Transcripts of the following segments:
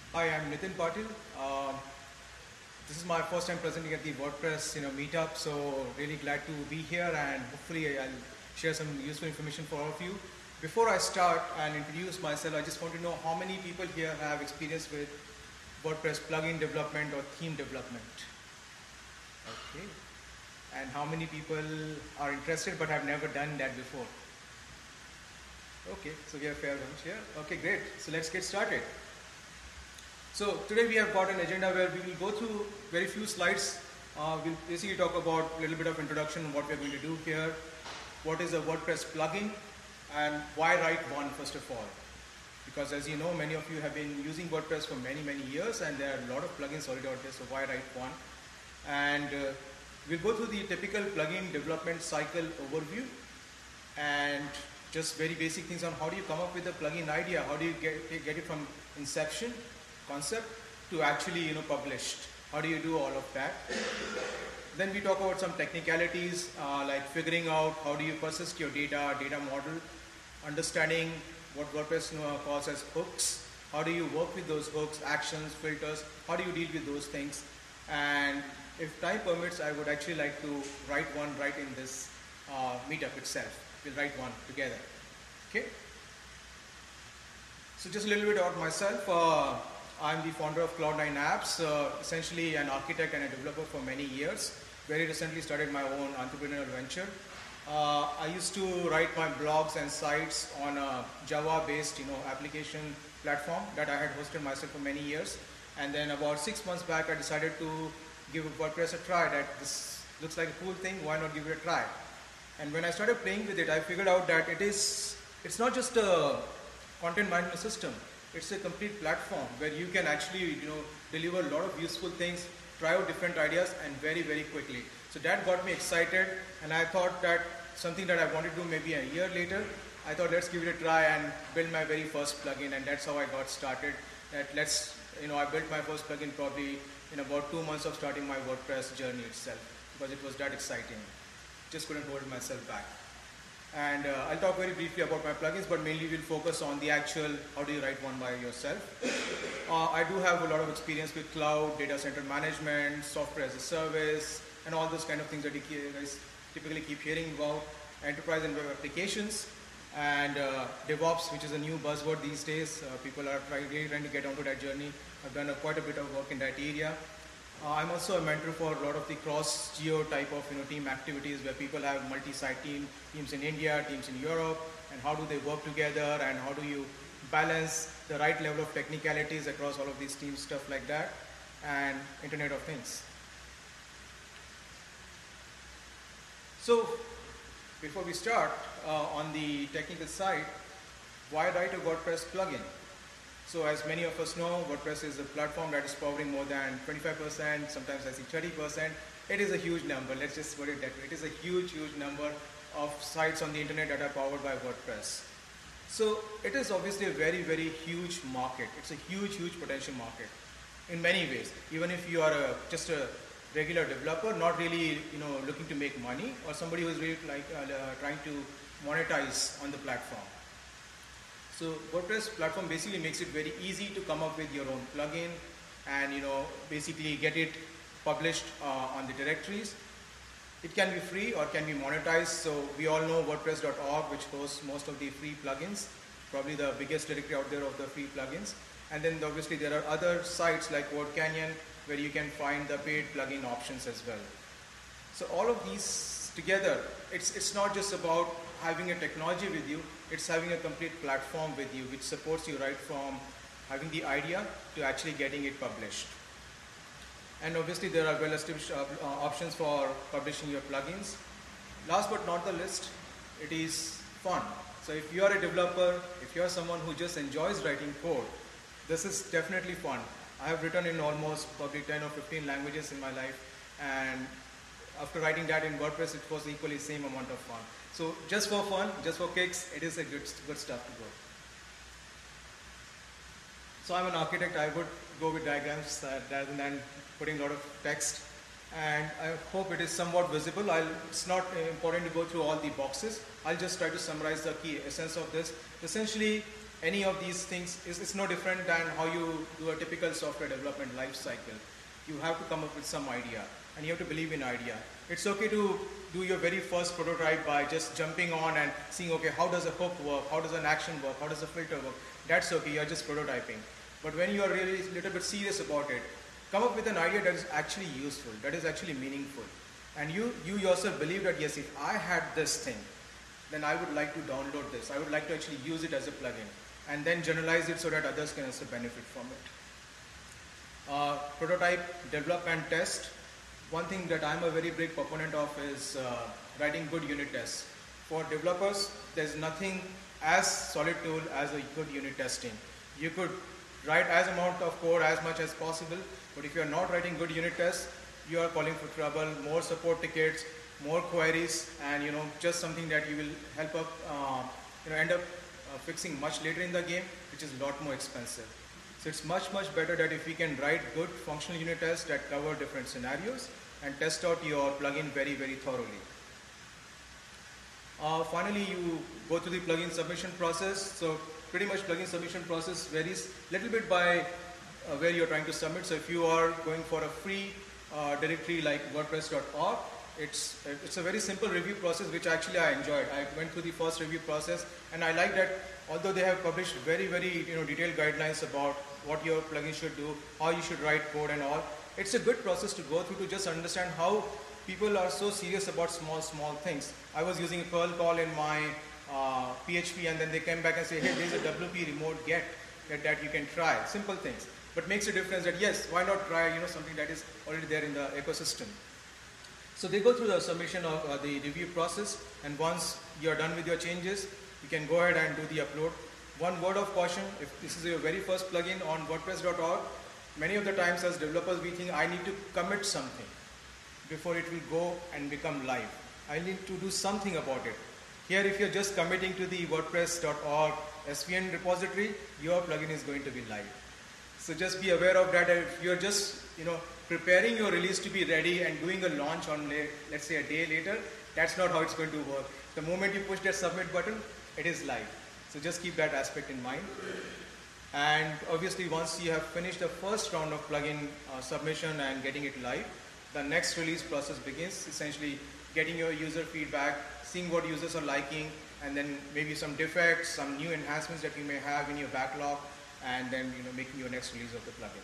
Hi, I'm Nitin Patil. This is my first time presenting at the WordPress meetup, so really glad to be here, and hopefully I'll share some useful information for all of you. Before I start and introduce myself, I just want to know how many people here have experience with WordPress plugin development or theme development. Okay. And how many people are interested but have never done that before? Okay, so we have a fair bunch here. Okay, great. So let's get started. So today we have got an agenda where we will go through very few slides. We'll basically talk about a little bit of introduction, what we're going to do here, what is a WordPress plugin, and why write one first of all. Because as you know, many of you have been using WordPress for many years, and there are a lot of plugins already out there, so why write one? And we'll go through the typical plugin development cycle overview, and just very basic things on how do you come up with a plugin idea, how do you get it from inception, concept, to actually published. How do you do all of that? Then we talk about some technicalities like figuring out how do you persist your data model, understanding what WordPress calls as hooks, how do you work with those hooks, actions, filters, how do you deal with those things, and if time permits, I would actually like to write one right in this meetup itself. We'll write one together. Okay. So just a little bit about myself. I'm the founder of Cloud9 Apps, essentially an architect and a developer for many years. Very recently started my own entrepreneurial venture. I used to write my blogs and sites on a Java-based application platform that I had hosted myself for many years. And then about 6 months back, I decided to give WordPress a try. That this looks like a cool thing. Why not give it a try? And when I started playing with it, I figured out that it's not just a content management system. It's a complete platform where you can actually deliver a lot of useful things, try out different ideas, and very quickly. So that got me excited, and I thought that something that I wanted to do maybe a year later, I thought let's give it a try and build my very first plugin, and that's how I got started. I built my first plugin probably in about 2 months of starting my WordPress journey itself, because it was that exciting. Just couldn't hold myself back. And I'll talk very briefly about my plugins, but mainly we'll focus on the actual how do you write one by yourself. I do have a lot of experience with cloud, data center management, software as a service, and all those kind of things that you guys typically keep hearing about, enterprise and web applications, and DevOps, which is a new buzzword these days. People are really trying to get onto that journey. I've done quite a bit of work in that area. I'm also a mentor for a lot of the cross-geo type of team activities where people have multi-site teams in India, teams in Europe, and how do they work together, and how do you balance the right level of technicalities across all of these teams, stuff like that, and Internet of Things. So before we start on the technical side, why write a WordPress plugin? So as many of us know, WordPress is a platform that is powering more than 25%, sometimes I see 30%. It is a huge number, let's just put it that way. It is a huge number of sites on the internet that are powered by WordPress. So it is obviously a very huge market. It's a huge potential market in many ways. Even if you are just a regular developer, not really looking to make money, or somebody who is really trying to monetize on the platform. So WordPress platform basically makes it very easy to come up with your own plugin and basically get it published on the directories. It can be free or can be monetized. So we all know WordPress.org, which hosts most of the free plugins, probably the biggest directory out there of the free plugins. And then obviously there are other sites like WordCanyon where you can find the paid plugin options as well. So all of these together, it's not just about having a technology with you, it's having a complete platform with you which supports you right from having the idea to actually getting it published. And obviously there are well-established options for publishing your plugins. Last but not the least, it is fun. So if you are a developer, if you are someone who just enjoys writing code, this is definitely fun. I have written in almost probably 10 or 15 languages in my life, and after writing that in WordPress, it was equally same amount of fun. So just for fun, just for kicks, it is a good stuff to go. So I'm an architect. I would go with diagrams rather than putting a lot of text. And I hope it is somewhat visible. It's not important to go through all the boxes. I'll just try to summarize the key essence of this. Essentially, any of these things, it's no different than how you do a typical software development life cycle. You have to come up with some idea, and you have to believe in idea. It's okay to do your very first prototype by just jumping on and seeing, okay, how does a hook work, how does an action work, how does a filter work. That's okay, you're just prototyping. But when you are really a little bit serious about it, come up with an idea that is actually useful, that is actually meaningful. And you yourself believe that, yes, if I had this thing, then I would like to download this. I would like to actually use it as a plugin, and then generalize it so that others can also benefit from it. Prototype, develop and test. One thing that I'm a very big proponent of is writing good unit tests. For developers, there's nothing as solid tool as a good unit testing. You could write as amount of code as much as possible, but if you're not writing good unit tests, you are calling for trouble, more support tickets, more queries, and just something that you will help up, end up fixing much later in the game, which is a lot more expensive. So it's much better that if we can write good functional unit tests that cover different scenarios and test out your plugin very thoroughly. Finally, you go through the plugin submission process. So pretty much plugin submission process varies a little bit by where you're trying to submit. So if you are going for a free directory like WordPress.org, it's a very simple review process, which actually I enjoyed. I went through the first review process, and I like that although they have published very detailed guidelines about what your plugin should do, how you should write code and all, it's a good process to go through to just understand how people are so serious about small things. I was using a curl call in my PHP, and then they came back and say, hey, there's a WP remote get that you can try. Simple things, but makes a difference that yes, why not try something that is already there in the ecosystem. So they go through the submission of the review process, and once you're done with your changes, you can go ahead and do the upload. One word of caution, if this is your very first plugin on WordPress.org, many of the times as developers we think I need to commit something before it will go and become live. I need to do something about it. Here, if you're just committing to the WordPress.org SVN repository, your plugin is going to be live. So just be aware of that. If you're just preparing your release to be ready and doing a launch on, let's say, a day later, that's not how it's going to work. The moment you push that submit button, it is live. So just keep that aspect in mind. And obviously, once you have finished the first round of plugin submission and getting it live, the next release process begins, essentially getting your user feedback, seeing what users are liking, and then maybe some defects, some new enhancements that you may have in your backlog, and then making your next release of the plugin.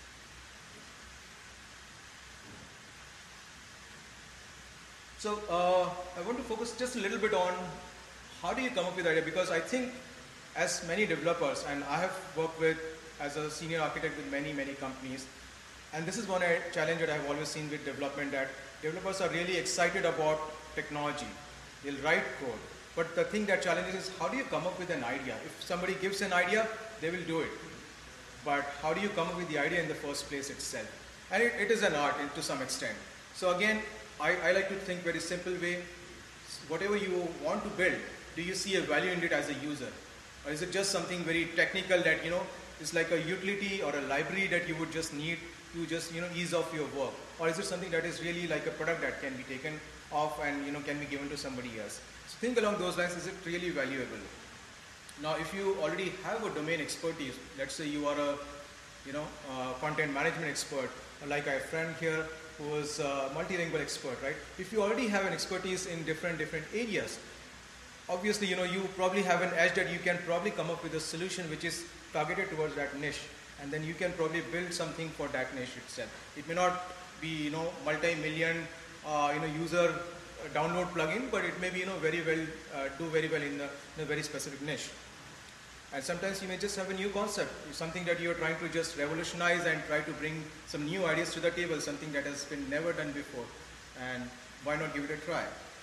So I want to focus just a little bit on how do you come up with the idea, because I think as many developers, and I have worked with as a senior architect with many companies, and this is one challenge that I've always seen with development, that developers are really excited about technology. They'll write code, but the thing that challenges is how do you come up with an idea? If somebody gives an idea, they will do it. But how do you come up with the idea in the first place itself? And it is an art to some extent. So again, I like to think very simple way. Whatever you want to build, do you see a value in it as a user? Or is it just something very technical that, is like a utility or a library that you would just need to just, ease off your work? Or is it something that is really like a product that can be taken off and, can be given to somebody else? So think along those lines, is it really valuable? Now, if you already have a domain expertise, let's say you are a, content management expert, like a friend here who is a multilingual expert, right? If you already have an expertise in different areas, obviously, you probably have an edge that you can probably come up with a solution which is targeted towards that niche, and then you can probably build something for that niche itself. It may not be, multi-million, user download plugin, but it may be, do very well in a very specific niche. And sometimes you may just have a new concept, something that you're trying to just revolutionize and try to bring some new ideas to the table, something that has been never done before, and why not give it a try?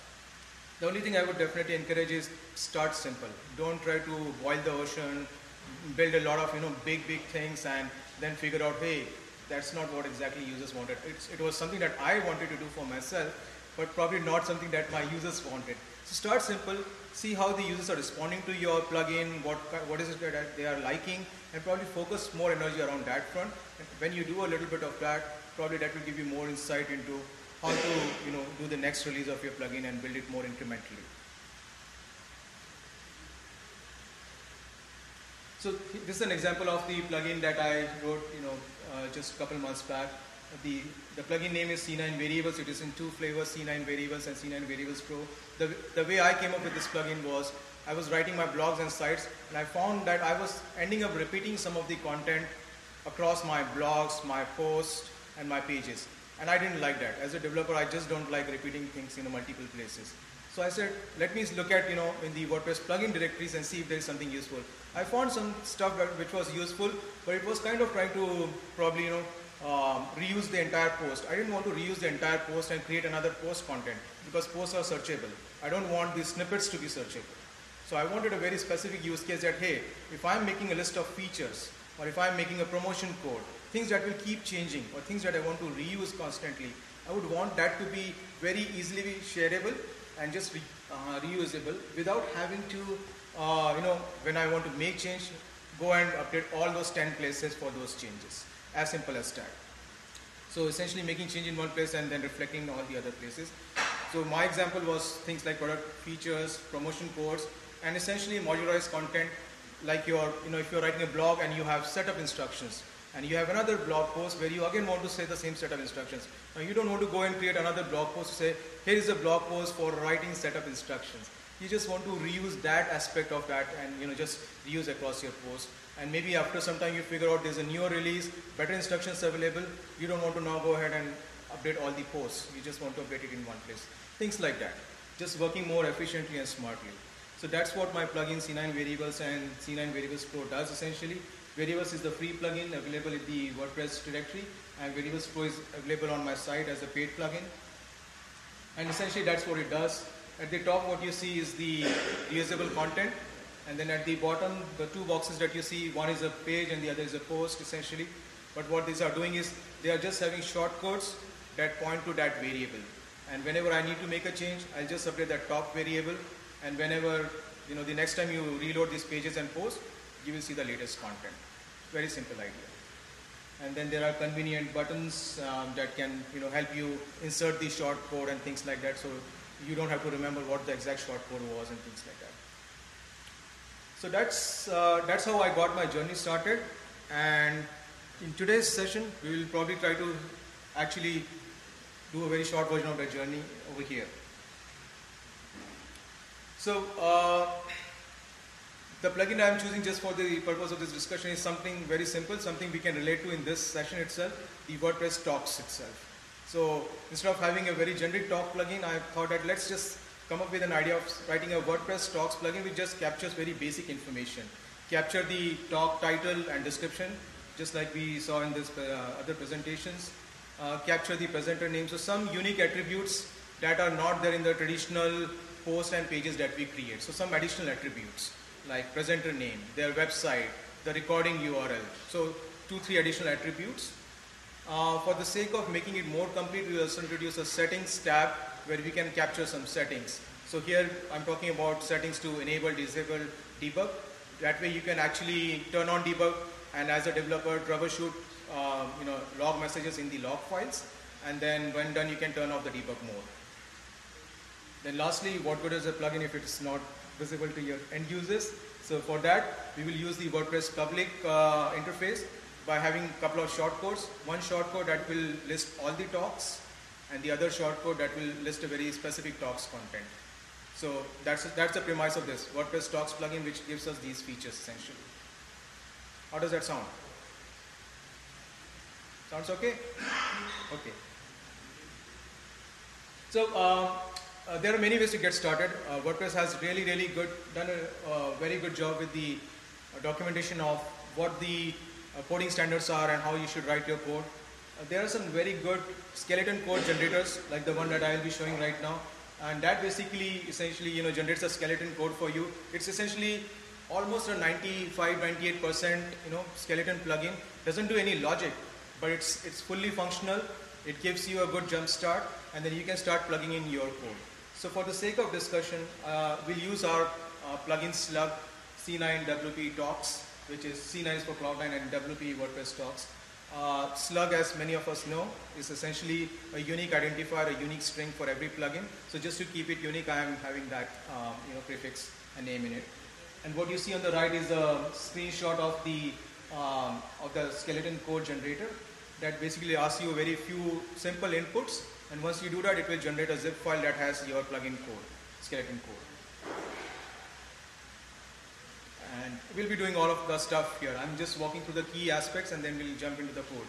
The only thing I would definitely encourage is start simple. Don't try to boil the ocean, build a lot of big things, and then figure out, hey, that's not what exactly users wanted. It was something that I wanted to do for myself, but probably not something that my users wanted. So start simple, see how the users are responding to your plugin, what is it that they are liking, and probably focus more energy around that front. And when you do a little bit of that, probably that will give you more insight into how to do the next release of your plugin and build it more incrementally. So this is an example of the plugin that I wrote, just a couple months back. The plugin name is C9 Variables. It is in two flavors, C9 Variables and C9 Variables Pro. The way I came up with this plugin was I was writing my blogs and sites, and I found that I was ending up repeating some of the content across my blogs, my posts, and my pages. And I didn't like that. As a developer, I just don't like repeating things in multiple places. So I said, let me look at, in the WordPress plugin directories and see if there is something useful. I found some stuff which was useful, but it was kind of trying to probably, reuse the entire post. I didn't want to reuse the entire post and create another post content because posts are searchable. I don't want the snippets to be searchable. So I wanted a very specific use case that, hey, if I'm making a list of features, or if I'm making a promotion code, things that will keep changing, or things that I want to reuse constantly, I would want that to be very easily shareable and just reusable without having to, when I want to make change, go and update all those 10 places for those changes. As simple as that. So essentially making change in one place and then reflecting all the other places. So my example was things like product features, promotion codes, and essentially modularized content like if you're writing a blog and you have setup instructions, and you have another blog post where you again want to say the same set of instructions. Now you don't want to go and create another blog post to say, here is a blog post for writing setup instructions. You just want to reuse that aspect of that and just reuse across your post. And maybe after some time you figure out there's a newer release, better instructions available. You don't want to now go ahead and update all the posts. You just want to update it in one place. Things like that. Just working more efficiently and smartly. So that's what my plugin C9 Variables and C9 Variables Pro does essentially. Variables is the free plugin available in the WordPress directory, and Variables Pro is available on my site as a paid plugin. And essentially that's what it does. At the top what you see is the reusable content, and then at the bottom the two boxes that you see, one is a page and the other is a post essentially. But what these are doing is they are just having shortcodes that point to that variable. And whenever I need to make a change, I'll just update that top variable, and whenever the next time you reload these pages and posts, you will see the latest content. Very simple idea. And then there are convenient buttons that can help you insert the short code and things like that, so you don't have to remember what the exact short code was and things like that. So that's how I got my journey started. And in today's session, we will probably try to actually do a very short version of that journey over here. So the plugin I am choosing just for the purpose of this discussion is something very simple, something we can relate to in this session itself, the WordPress talks itself. So instead of having a very generic talk plugin, I thought that let's just come up with an idea of writing a WordPress talks plugin which just captures very basic information. Capture the talk title and description, just like we saw in this other presentations. Capture the presenter name, so some unique attributes that are not there in the traditional posts and pages that we create. So some additional attributes like presenter name, their website, the recording URL. So 2-3 additional attributes. For the sake of making it more complete, we also introduce a settings tab where we can capture some settings. So here I'm talking about settings to enable, disable, debug. That way you can actually turn on debug and as a developer troubleshoot log messages in the log files, and then when done you can turn off the debug mode. Then lastly, what good is a plugin if it is not visible to your end users? So for that we will use the WordPress public interface by having a couple of shortcodes. One shortcode that will list all the talks, and the other shortcode that will list a very specific talks content. So that's the premise of this WordPress talks plugin, which gives us these features essentially. How does that sound? Sounds okay? Okay. So there are many ways to get started. WordPress has really done a very good job with the documentation of what the coding standards are and how you should write your code. There are some very good skeleton code generators like the one that I will be showing right now, and that basically essentially generates a skeleton code for you. It's essentially almost a 95-98% skeleton plugin. Doesn't do any logic, but it's fully functional. It gives you a good jump start, and then you can start plugging in your code. So for the sake of discussion, we'll use our plugin slug C9 WP Talks, which is C9 is for Cloud9 and WP WordPress Talks. Slug, as many of us know, is essentially a unique identifier, a unique string for every plugin. So just to keep it unique, I am having that prefix and name in it. And what you see on the right is a screenshot of the skeleton code generator that basically asks you very few simple inputs, and once you do that, it will generate a zip file that has your plugin code, skeleton code. And we'll be doing all of the stuff here. I'm just walking through the key aspects and then we'll jump into the code.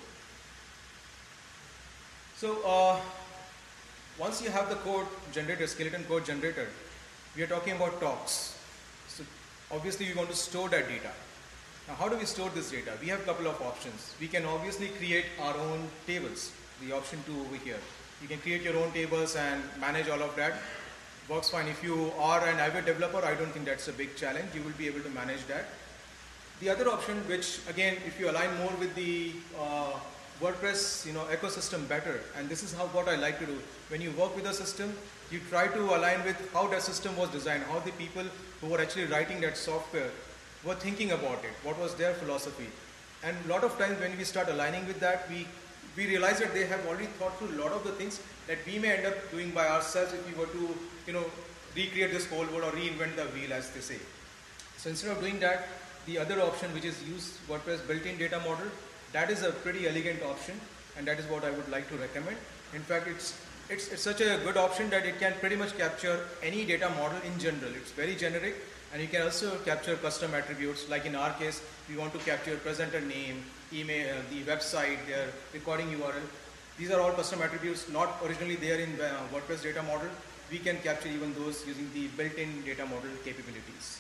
So once you have the code generator, skeleton code generator, we are talking about talks. So obviously we want to store that data. Now how do we store this data? We have a couple of options. We can obviously create our own tables, the option 2 over here. You can create your own tables and manage all of that. Works fine. If you are an avid developer, I don't think that's a big challenge. You will be able to manage that. The other option, which again, if you align more with the WordPress ecosystem better, and this is what I like to do. When you work with a system, you try to align with how that system was designed, how the people who were actually writing that software were thinking about it, what was their philosophy. And a lot of times when we start aligning with that, we realize that they have already thought through a lot of the things that we may end up doing by ourselves if we were to recreate this whole world or reinvent the wheel, as they say. So instead of doing that, the other option, which is use WordPress built-in data model, that is a pretty elegant option, and that is what I would like to recommend. In fact, it's such a good option that it can pretty much capture any data model in general. It's very generic, and you can also capture custom attributes. Like in our case, we want to capture presenter name, email, the website, their recording URL. These are all custom attributes not originally there in WordPress data model. We can capture even those using the built-in data model capabilities.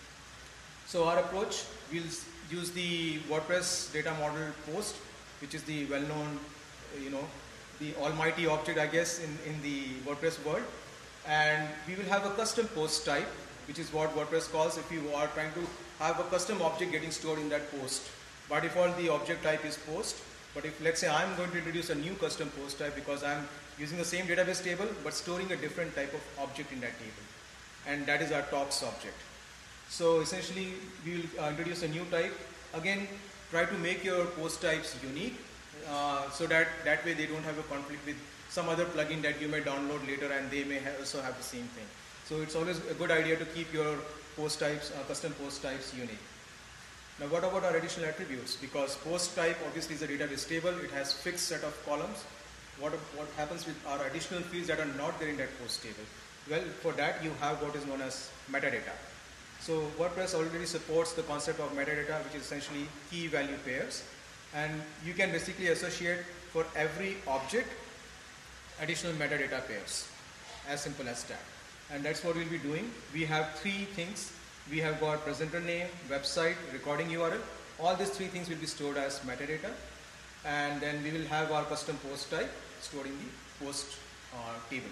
So our approach, we'll use the WordPress data model post, which is the well-known, the almighty object, I guess, in the WordPress world. And we will have a custom post type, which is what WordPress calls if you are trying to have a custom object getting stored in that post. By default, the object type is post. But if, let's say, I'm going to introduce a new custom post type because I'm using the same database table, but storing a different type of object in that table. And that is our talks object. So essentially, we will introduce a new type. Again, try to make your post types unique so that way they don't have a conflict with some other plugin that you may download later and they may also have the same thing. So it's always a good idea to keep your post types, custom post types unique. Now what about our additional attributes? Because post type obviously is a database table, it has fixed set of columns. What happens with our additional fields that are not there in that post table? Well, for that you have what is known as metadata. So WordPress already supports the concept of metadata, which is essentially key value pairs. And you can basically associate for every object additional metadata pairs. As simple as that. And that's what we'll be doing. We have 3 things. We have got presenter name, website, recording URL. All these 3 things will be stored as metadata. And then we will have our custom post type stored in the post table.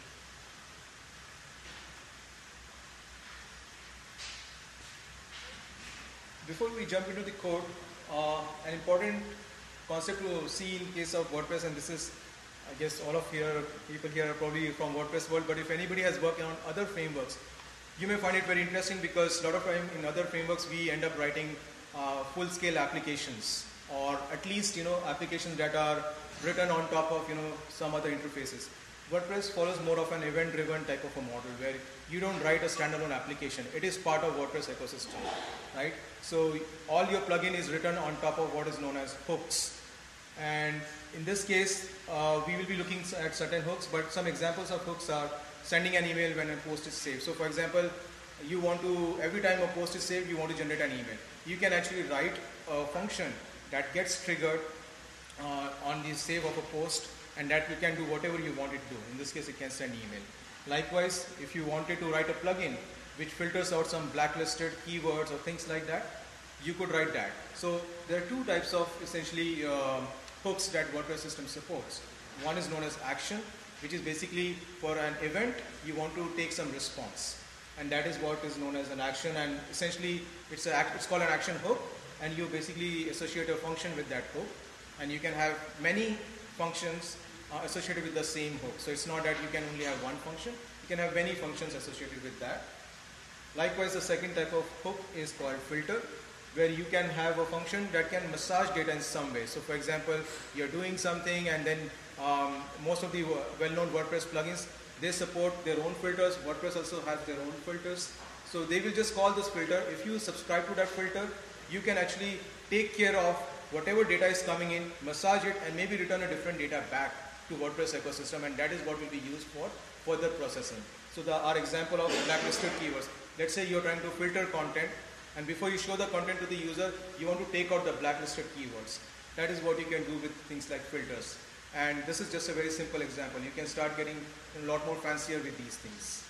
Before we jump into the code, an important concept to see in case of WordPress, and this is, I guess all of people here are probably from WordPress world, but if anybody has worked on other frameworks, you may find it very interesting because a lot of time in other frameworks we end up writing full-scale applications, or at least applications that are written on top of some other interfaces. WordPress follows more of an event-driven type of a model where you don't write a standalone application. It is part of WordPress ecosystem, right? So all your plugin is written on top of what is known as hooks. And in this case, we will be looking at certain hooks, but some examples of hooks are sending an email when a post is saved. So for example, you want to, every time a post is saved, you want to generate an email. You can actually write a function that gets triggered on the save of a post, and that you can do whatever you want it to do. In this case, it can send email. Likewise, if you wanted to write a plugin which filters out some blacklisted keywords or things like that, you could write that. So there are 2 types of essentially hooks that WordPress system supports. One is known as action, which is basically for an event, you want to take some response. And that is what is known as an action, and essentially it's called an action hook, and you basically associate a function with that hook, and you can have many functions associated with the same hook. So it's not that you can only have one function, you can have many functions associated with that. Likewise, the second type of hook is called filter, where you can have a function that can massage data in some way. So for example, you're doing something and then most of the well-known WordPress plugins, they support their own filters. WordPress also has their own filters. So they will just call this filter. If you subscribe to that filter, you can actually take care of whatever data is coming in, massage it, and maybe return a different data back to WordPress ecosystem, and that is what will be used for further processing. So our example of blacklisted keywords. Let's say you're trying to filter content, and before you show the content to the user, you want to take out the blacklisted keywords. That is what you can do with things like filters. And this is just a very simple example. You can start getting a lot more fancier with these things.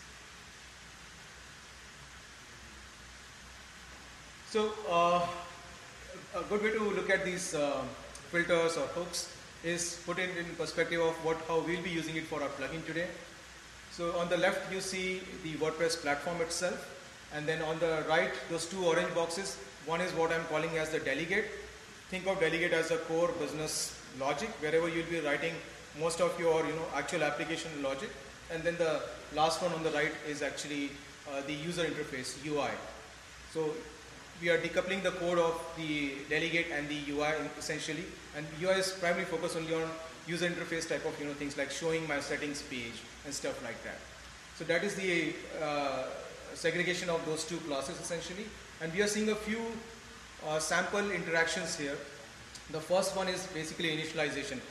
So a good way to look at these filters or hooks is put it in perspective of how we'll be using it for our plugin today. So on the left you see the WordPress platform itself, and then on the right those two orange boxes, one is what I'm calling as the delegate. Think of delegate as a core business logic wherever you'll be writing most of your actual application logic, and then the last one on the right is actually the user interface UI. So we are decoupling the code of the delegate and the UI essentially, and UI is primarily focused only on user interface type of things like showing my settings page and stuff like that. So that is the segregation of those two classes essentially, and we are seeing a few sample interactions here. The first one is basically initialization.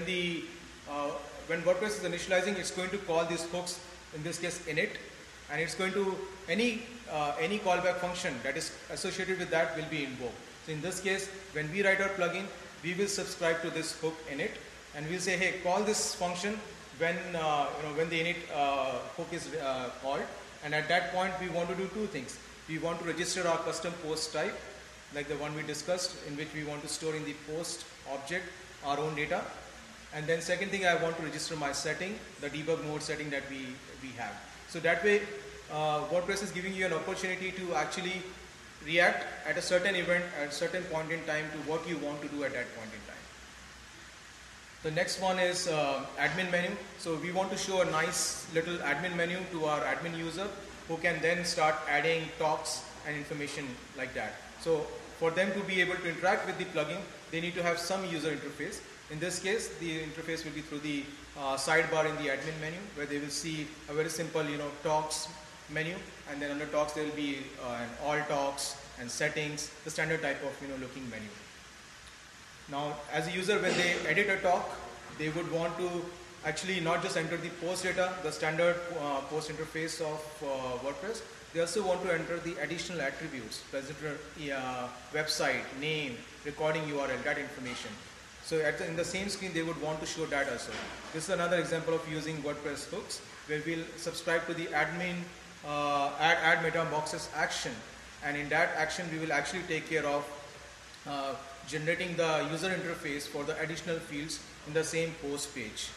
When WordPress is initializing, it's going to call these hooks, in this case init, and it's going to any callback function that is associated with that will be invoked. So in this case, when we write our plugin, we will subscribe to this hook init, and we'll say, hey, call this function when when the init hook is called. And at that point, we want to do two things. We want to register our custom post type, like the one we discussed, in which we want to store in the post object our own data. And then second thing, I want to register my setting, the debug mode setting that we have. So that way, WordPress is giving you an opportunity to actually react at a certain event at a certain point in time to what you want to do at that point in time. The next one is admin menu. So we want to show a nice little admin menu to our admin user who can then start adding talks and information like that. So for them to be able to interact with the plugin, they need to have some user interface. In this case, the interface will be through the sidebar in the admin menu, where they will see a very simple, talks menu, and then under talks there will be an all talks and settings, the standard type of looking menu. Now, as a user, when they edit a talk, they would want to actually not just enter the post data, the standard post interface of WordPress. They also want to enter the additional attributes, presenter, website, name, recording URL, that information. So in the same screen, they would want to show that also. This is another example of using WordPress hooks, where we'll subscribe to the admin add meta boxes action, and in that action, we will actually take care of generating the user interface for the additional fields in the same post page.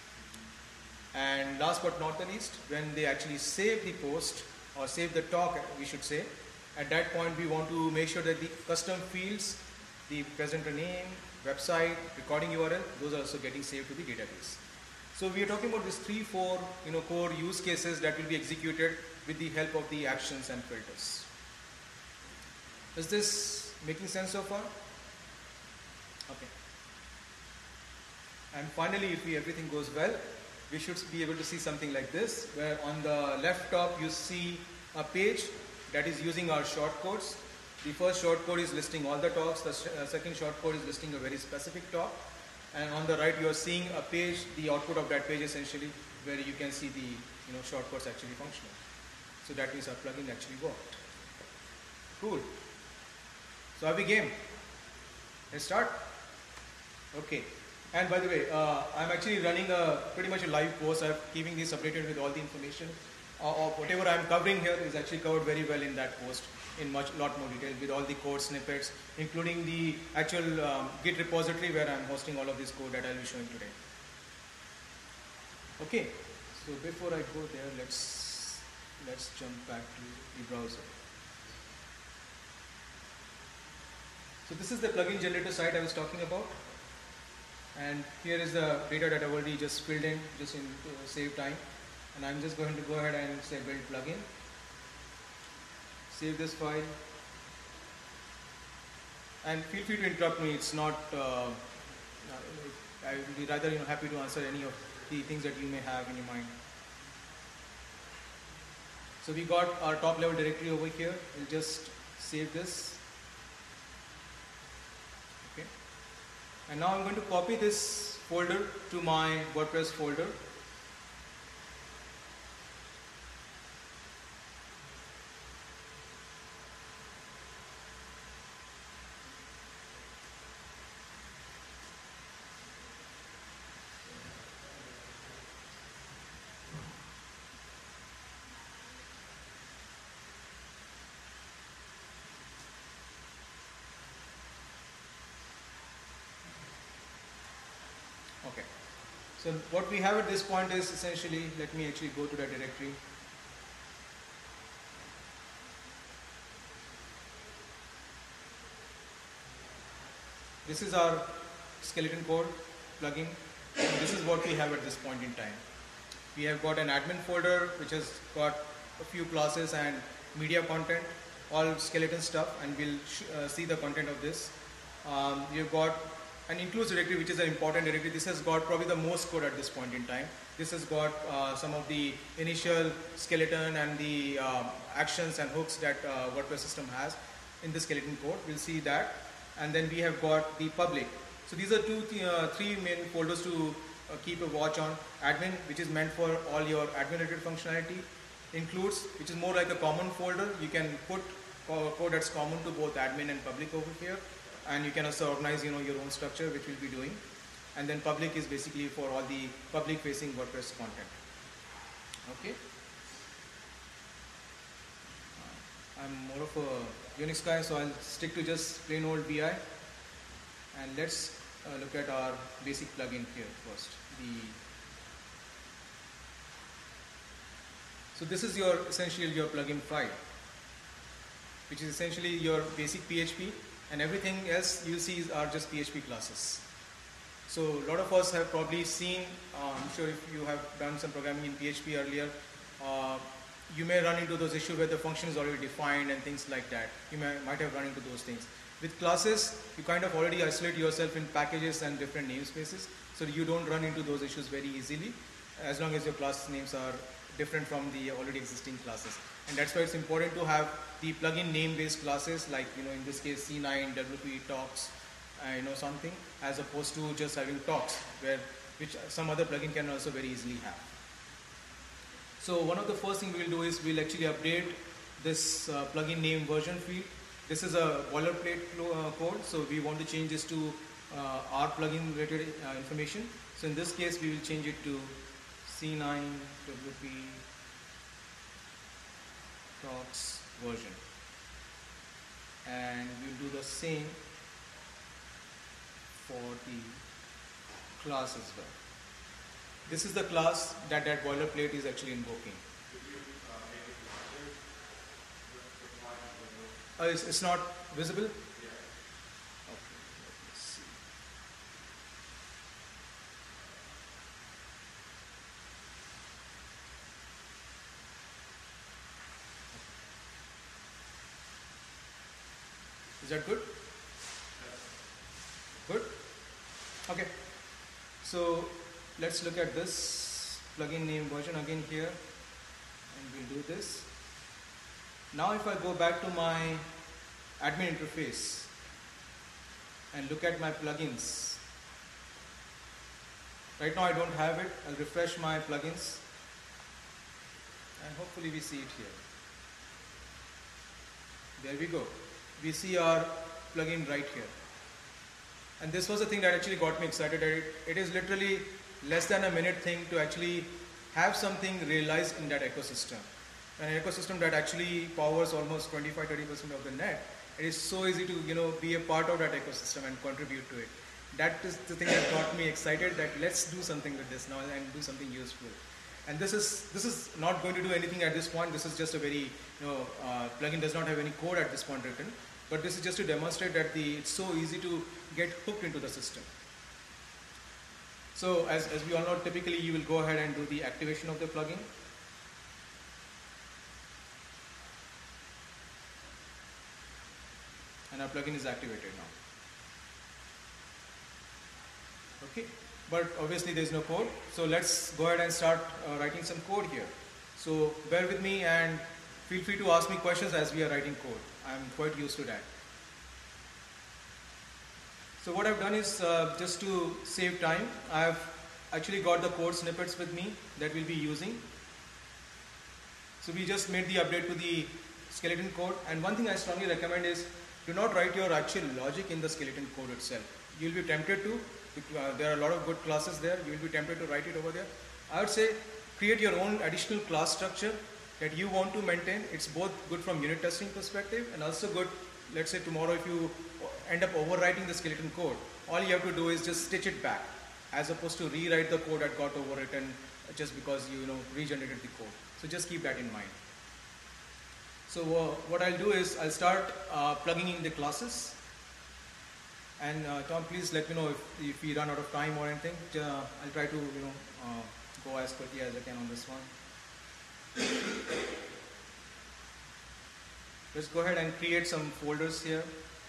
And last but not the least, when they actually save the post or save the talk, we should say, at that point we want to make sure that the custom fields, the presenter name, website, recording URL, those are also getting saved to the database. So we are talking about these 3-4 core use cases that will be executed with the help of the actions and filters. Is this making sense so far? Okay. And finally, if everything goes well, we should be able to see something like this, where on the left top you see a page that is using our shortcodes. The first shortcode is listing all the talks, the second shortcode is listing a very specific talk, and on the right you are seeing a page, the output of that page essentially, where you can see the shortcodes actually functioning. So that means our plugin actually worked. Cool. So are we game? Let's start? Okay. And by the way, I'm actually running pretty much a live course. I'm keeping this updated with all the information. Whatever I'm covering here is actually covered very well in that post in lot more detail, with all the code snippets, including the actual Git repository where I'm hosting all of this code that I'll be showing today. Okay, so before I go there, let's jump back to the browser. So this is the plugin generator site I was talking about, and here is the data that I've already just filled in, just to save time. And I'm just going to go ahead and say build plugin. Save this file, and feel free to interrupt me. It's not. I will be rather happy to answer any of the things that you may have in your mind. So we got our top level directory over here. We'll just save this. Okay. And now I'm going to copy this folder to my WordPress folder. Okay. So what we have at this point is essentially, let me actually go to that directory. This is our skeleton code plugin. This is what we have at this point in time. We have got an admin folder which has got a few classes and media content, all skeleton stuff, and we'll see the content of this. We have got an includes directory, which is an important directory. This has got probably the most code at this point in time. This has got some of the initial skeleton and the actions and hooks that WordPress system has in the skeleton code. We'll see that. And then we have got the public. So these are three main folders to keep a watch on. Admin, which is meant for all your admin related functionality. Includes, which is more like a common folder. You can put code that's common to both admin and public over here. And you can also organize your own structure, which we'll be doing. And then public is basically for all the public facing WordPress content. Okay. I'm more of a Unix guy, so I'll stick to just plain old VI. And let's look at our basic plugin here first. So this is essentially your plugin file, which is essentially your basic PHP, and everything else you see are just PHP classes. So a lot of us have probably seen, I'm sure if you have done some programming in PHP earlier, you may run into those issues where the function is already defined and things like that. You might have run into those things. With classes, you kind of already isolate yourself in packages and different namespaces, so you don't run into those issues very easily, as long as your class names are different from the already existing classes. And that's why it's important to have the plugin name-based classes, like in this case C9, WP, Talks, something, as opposed to just having Talks, which some other plugin can also very easily have. So one of the first things we'll do is we'll actually update this plugin name version field. This is a boilerplate code, so we want to change this to our plugin related information. So in this case, we will change it to C9 WP Talks version, and we'll do the same for the class as well. This is the class that boilerplate is actually invoking. It's not visible? Yeah. Okay, let me see. Is that good? Good? Okay. So let's look at this plugin name version again here, and we'll do this. Now if I go back to my admin interface and look at my plugins, right now I don't have it. I'll refresh my plugins and hopefully we see it here. There we go. We see our plugin right here. And this was the thing that actually got me excited. It is literally less than a minute thing to actually have something realized in that ecosystem. An ecosystem that actually powers almost 25–30% of the net. It is so easy to be a part of that ecosystem and contribute to it. That is the thing that got me excited, that let's do something with this now and do something useful. And this is not going to do anything at this point. This is just a very plugin does not have any code at this point written, but this is just to demonstrate that it's so easy to get hooked into the system. So as we all know, typically you will go ahead and do the activation of the plugin. And our plugin is activated now. Okay, but obviously there is no code, so let's go ahead and start writing some code here. So bear with me and feel free to ask me questions as we are writing code. I'm quite used to that. So what I've done is, just to save time, I've actually got the code snippets with me that we'll be using. So we just made the update to the skeleton code, and one thing I strongly recommend is do not write your actual logic in the skeleton code itself. You'll be tempted to, there are a lot of good classes there, you'll be tempted to write it over there. I would say create your own additional class structure that you want to maintain. It's both good from unit testing perspective and also good, let's say tomorrow if you end up overwriting the skeleton code, all you have to do is just stitch it back as opposed to rewrite the code that got overwritten just because you regenerated the code. So just keep that in mind. So what I'll do is I'll start plugging in the classes, and Tom, please let me know if we run out of time or anything. I'll try to go as quickly as I can on this one. Let's go ahead and create some folders here.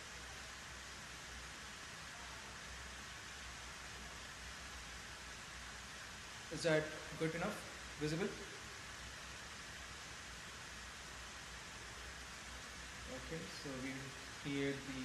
Is that good enough? Visible? Okay, so we create the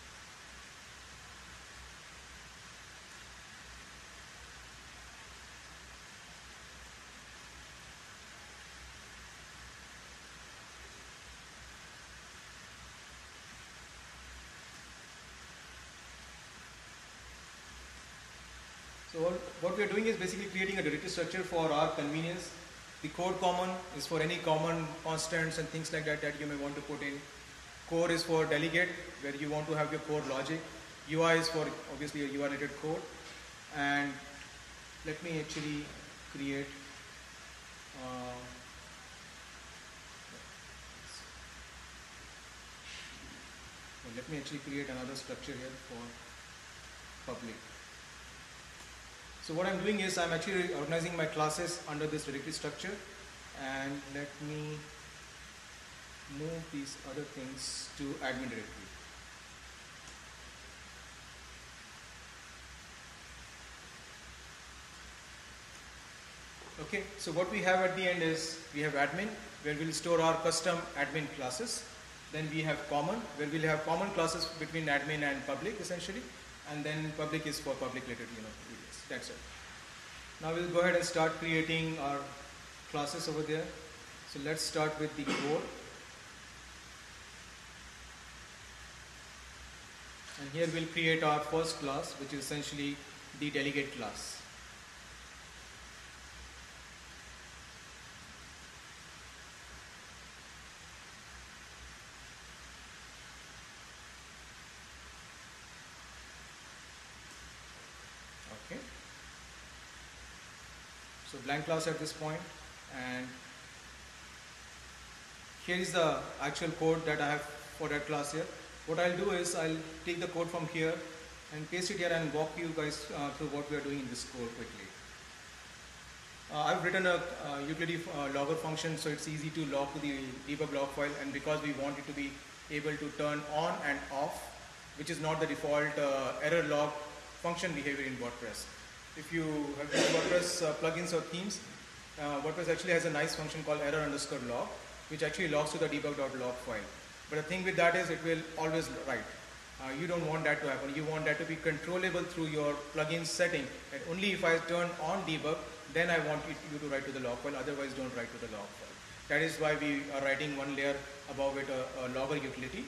what we are doing is basically creating a directory structure for our convenience. The code common is for any common constants and things like that that you may want to put in. Core is for delegate, where you want to have your core logic. UI is for obviously your UI related code. And let me actually create another structure here for public. So what I'm doing is I'm actually organizing my classes under this directory structure, and let me move these other things to admin directory. Okay, so what we have at the end is we have admin, where we'll store our custom admin classes. Then we have common, where we'll have common classes between admin and public essentially, and then public is for public related videos. That's it. Now we'll go ahead and start creating our classes over there. So let's start with the core. And here we'll create our first class, which is essentially the delegate class. Okay. So blank class at this point, and here is the actual code that I have for that class here. What I'll do is I'll take the code from here and paste it here and walk you guys through what we are doing in this code quickly. I've written a utility logger function, so it's easy to log to the debug log file, and because we want it to be able to turn on and off, which is not the default error log function behavior in WordPress. If you have used WordPress plugins or themes, WordPress actually has a nice function called error_log, which actually logs to the debug.log file. But the thing with that is it will always write. You don't want that to happen. You want that to be controllable through your plugin setting. And only if I turn on debug, then I want you to write to the log file. Otherwise, don't write to the log file. That is why we are writing one layer above it, a logger utility.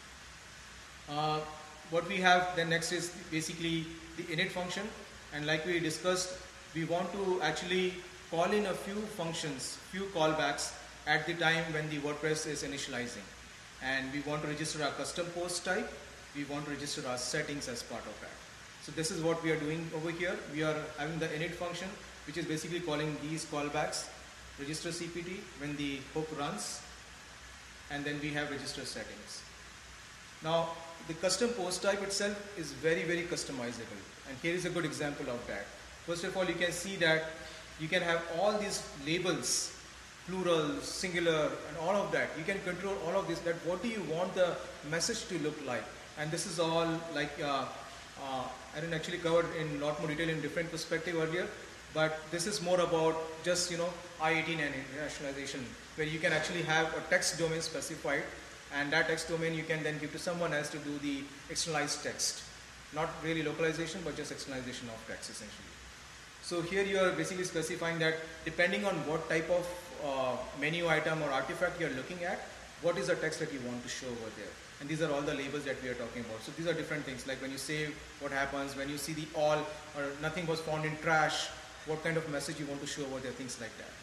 What we have then next is basically the init function. And like we discussed, we want to actually call in a few functions, few callbacks at the time when the WordPress is initializing. And we want to register our custom post type. We want to register our settings as part of that. So this is what we are doing over here. We are having the init function, which is basically calling these callbacks, register CPT when the hook runs, and then we have register settings. Now, the custom post type itself is very, very customizable. And here is a good example of that. First of all, you can see that you can have all these labels, plural, singular, and all of that. You can control all of this, that what do you want the message to look like. And this is all like, I didn't actually cover in a lot more detail in different perspective earlier, but this is more about just, I-18 and internationalization where you can actually have a text domain specified, and that text domain you can then give to someone else to do the externalized text. Not really localization, but just externalization of text essentially. So here you are basically specifying that depending on what type of menu item or artifact you are looking at, what is the text that you want to show over there. And these are all the labels that we are talking about. So these are different things, like when you save, what happens, when you see the all or nothing was found in trash, what kind of message you want to show over there, things like that.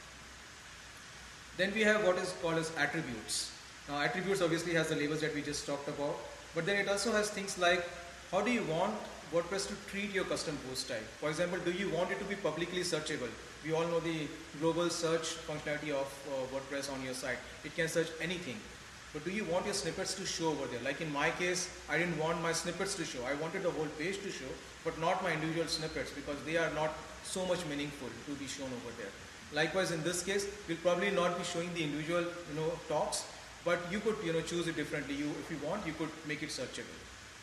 Then we have what is called as attributes. Now attributes obviously has the labels that we just talked about, but then it also has things like how do you want WordPress to treat your custom post type. For example, do you want it to be publicly searchable? We all know the global search functionality of WordPress on your site. It can search anything. But do you want your snippets to show over there? Like in my case, I didn't want my snippets to show. I wanted the whole page to show, but not my individual snippets because they are not so much meaningful to be shown over there. Likewise, in this case, we'll probably not be showing the individual, talks, but you could, choose it differently. If you want, you could make it searchable.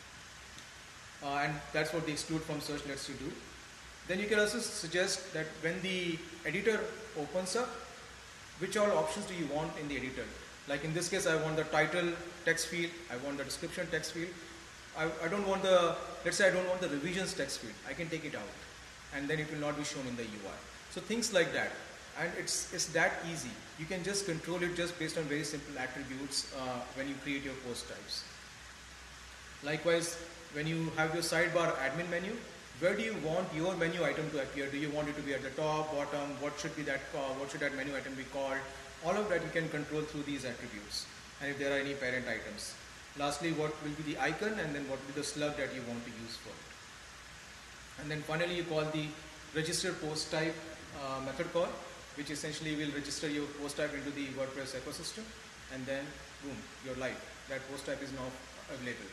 And that's what the exclude from search lets you do. Then you can also suggest that when the editor opens up, which all options do you want in the editor? Like in this case, I want the title text field, I want the description text field. I don't want let's say I don't want the revisions text field. I can take it out and then it will not be shown in the UI. So things like that. And it's that easy. You can just control it just based on very simple attributes when you create your post types. Likewise, when you have your sidebar admin menu, where do you want your menu item to appear? Do you want it to be at the top, bottom? What should that menu item be called? All of that you can control through these attributes, and if there are any parent items. Lastly, what will be the icon, and then what will be the slug that you want to use for it. And then finally you call the register post type method call, which essentially will register your post type into the WordPress ecosystem, and then boom, you're live. That post type is now available.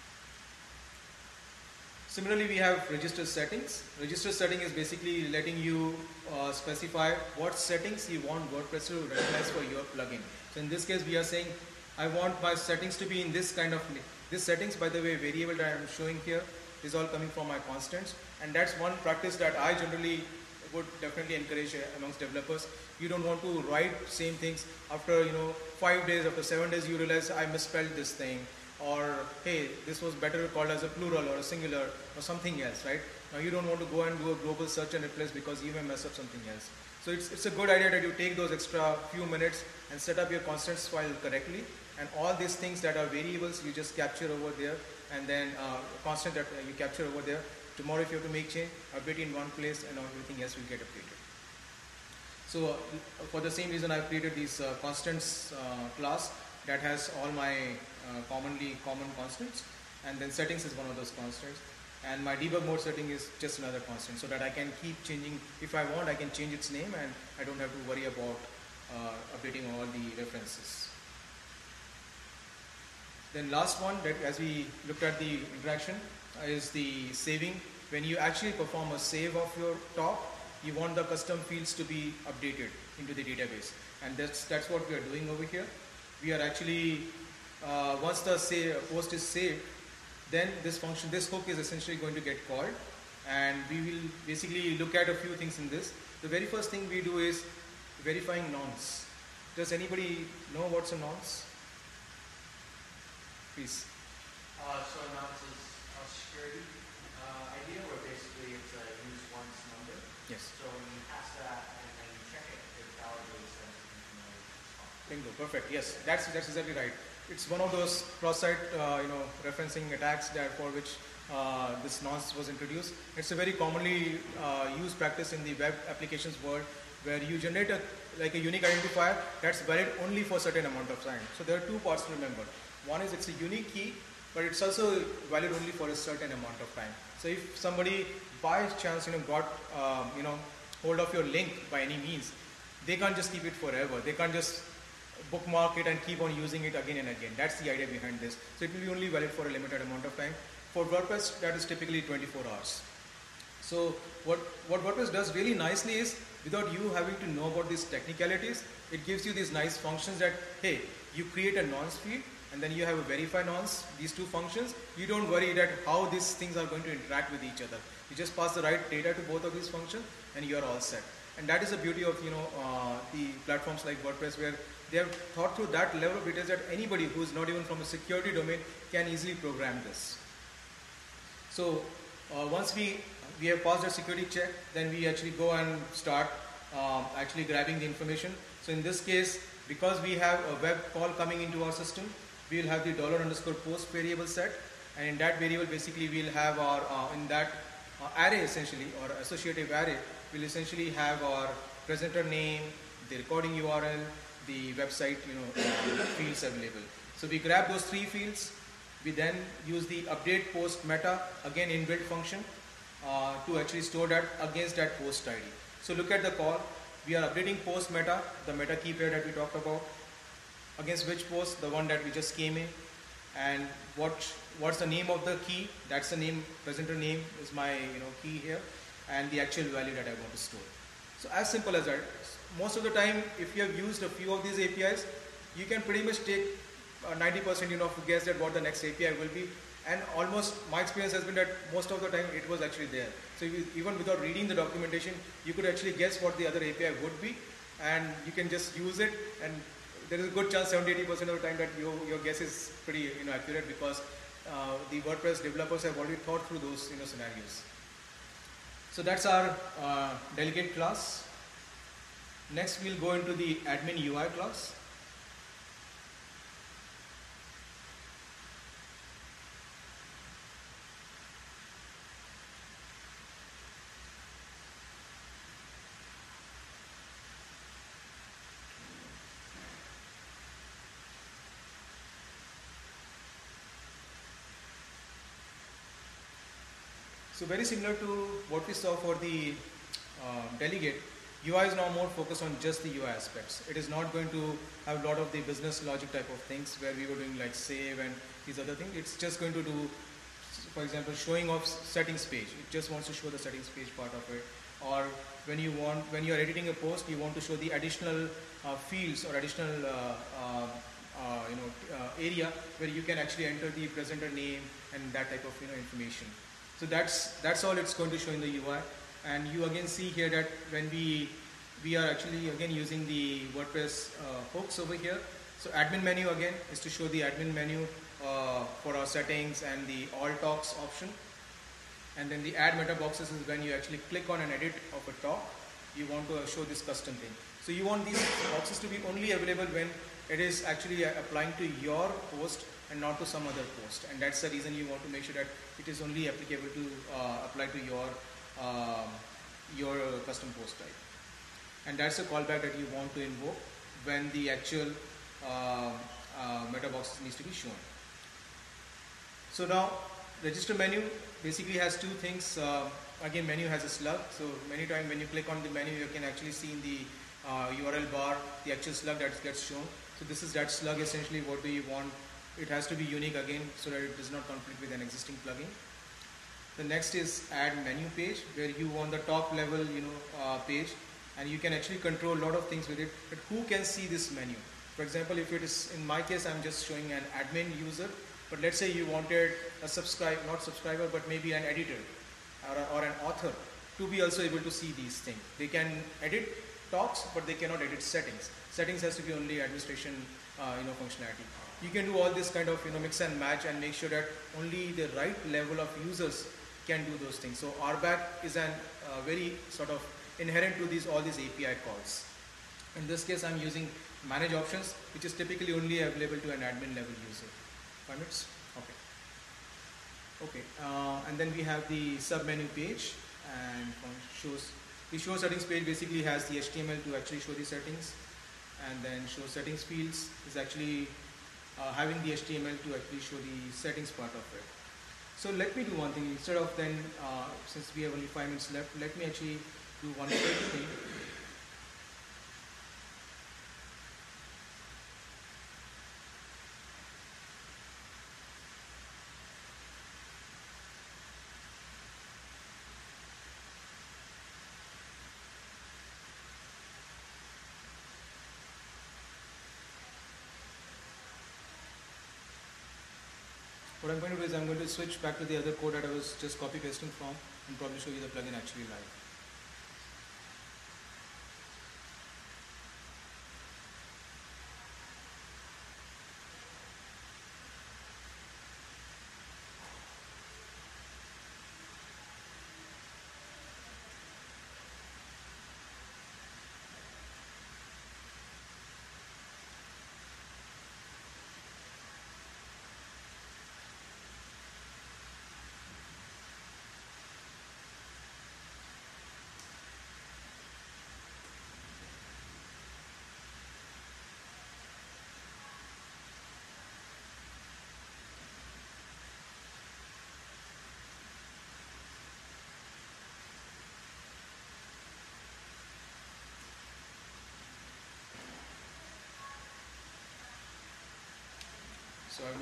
Similarly, we have register settings. Register setting is basically letting you specify what settings you want WordPress to recognize for your plugin. So in this case, we are saying, I want my settings to be in this kind of, this settings, by the way, variable that I'm showing here is all coming from my constants. And that's one practice that I generally would definitely encourage amongst developers. You don't want to write same things after 5 days, after 7 days you realize I misspelled this thing, or hey, this was better called as a plural or a singular or something else, right? Now you don't want to go and do a global search and replace because you may mess up something else. So it's a good idea that you take those extra few minutes and set up your constants file correctly, and all these things that are variables you just capture over there, and then constant that you capture over there. Tomorrow if you have to make change, update in one place and everything else will get updated. So for the same reason I've created these constants class that has all my common constants, and then settings is one of those constants, and my debug mode setting is just another constant, so that I can keep changing. If I want, I can change its name and I don't have to worry about updating all the references. Then last one, that as we looked at the interaction, is the saving. When you actually perform a save of your top, you want the custom fields to be updated into the database, and that's what we are doing over here. We are actually once the post is saved, then this function, this hook is essentially going to get called, and we will basically look at a few things in this. The very first thing we do is verifying nonce. Does anybody know what's a nonce? Please. So a nonce is a security idea where basically it's a use once number. Yes. So when you pass that and then you check it, it validates that you know it's fine. Bingo, perfect. Yes, that's exactly right. It's one of those cross-site referencing attacks for which this nonce was introduced. It's a very commonly used practice in the web applications world, where you generate a unique identifier that's valid only for a certain amount of time. So there are two parts to remember. One is it's a unique key, but it's also valid only for a certain amount of time. So if somebody by chance got hold of your link by any means, they can't just keep it forever. They can't just bookmark it and keep on using it again and again. That's the idea behind this. So it will be only valid for a limited amount of time. For WordPress, that is typically 24 hours. So what WordPress does really nicely is, without you having to know about these technicalities, it gives you these nice functions that, hey, you create a nonce field, and then you have a verify nonce, these two functions. You don't worry that how these things are going to interact with each other. You just pass the right data to both of these functions and you are all set. And that is the beauty of the platforms like WordPress, where they have thought through that level of details that anybody who is not even from a security domain can easily program this. So once we have passed the security check, then we actually go and start actually grabbing the information. So in this case, because we have a web call coming into our system, we will have the $_post variable set, and in that variable basically we'll have our in that array essentially, or associative array, we'll essentially have our presenter name, the recording URL, the website fields available. So we grab those three fields. We then use the update post meta, again inbuilt function, to actually store that against that post ID. So look at the call. We are updating post meta, the meta key pair that we talked about. Against which post? The one that we just came in. And what's the name of the key? That's the name, presenter name is my key here, and the actual value that I want to store. So as simple as that. Most of the time, if you have used a few of these APIs, you can pretty much take 90% guess at what the next API will be. And almost my experience has been that most of the time it was actually there. So even without reading the documentation, you could actually guess what the other API would be, and you can just use it, and there is a good chance 70–80% of the time that your guess is pretty accurate, because the WordPress developers have already thought through those scenarios. So that's our delegate class. Next we'll go into the admin UI class. So very similar to what we saw for the delegate, UI is now more focused on just the UI aspects. It is not going to have a lot of the business logic type of things where we were doing like save and these other things. It's just going to do, for example, showing off settings page. It just wants to show the settings page part of it. Or when you are editing a post, you want to show the additional fields or additional area where you can actually enter the presenter name and that type of information. So that's all it's going to show in the UI. And you again see here that when we are actually again using the WordPress hooks over here. So admin menu again is to show the admin menu for our settings and the all talks option. And then the add meta boxes is when you actually click on an edit of a talk, you want to show this custom thing. So you want these boxes to be only available when it is actually applying to your post and not to some other post, and that's the reason you want to make sure that it is only applicable to apply to your custom post type. And that's a callback that you want to invoke when the actual meta box needs to be shown. So now register menu basically has two things. Again, menu has a slug, so many times when you click on the menu, you can actually see in the URL bar the actual slug that gets shown. So this is that slug essentially. What do you want? It has to be unique again so that it does not conflict with an existing plugin. The next is add menu page, where you want the top level page, and you can actually control a lot of things with it. But who can see this menu? For example, if it is, in my case, I'm just showing an admin user, but let's say you wanted a not subscriber, but maybe an editor or an author to be also able to see these things. They can edit talks, but they cannot edit settings. Settings has to be only administration functionality. You can do all this kind of mix and match and make sure that only the right level of users can do those things. So RBAC is an very sort of inherent to all these API calls. In this case, I'm using manage options, which is typically only available to an admin level user. 5 minutes? Okay. And then we have the sub menu page, and the show settings page basically has the HTML to actually show the settings, and then show settings fields is actually having the HTML to actually show the settings part of it. So let me do one thing. Instead of then, since we have only 5 minutes left, let me actually do one quick thing. What I'm going to do is I'm going to switch back to the other code that I was just copy pasting from and probably show you the plugin actually live.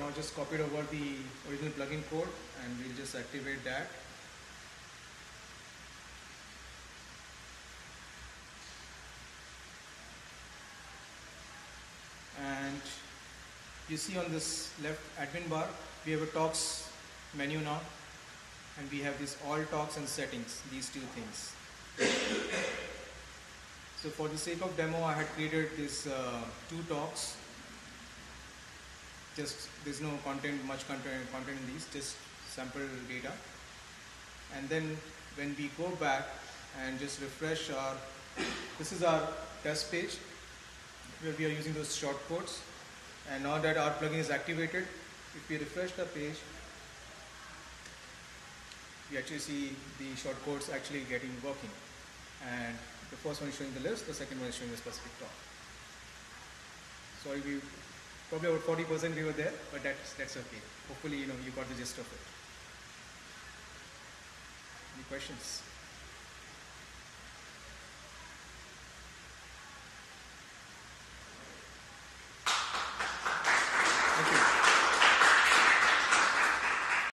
now just copied over the original plugin code and we'll just activate that. And you see on this left admin bar, we have a talks menu now, and we have this all talks and settings, these two things. So for the sake of demo, I had created this two talks. Just there's no much content in these, just sample data. And then when we go back and just refresh this is our test page where we are using those shortcodes. And now that our plugin is activated, if we refresh the page, we actually see the shortcodes actually working. And the first one is showing the list, the second one is showing a specific talk. Sorry, we probably about 40% we were there, but that's okay. Hopefully, you got the gist of it. Any questions?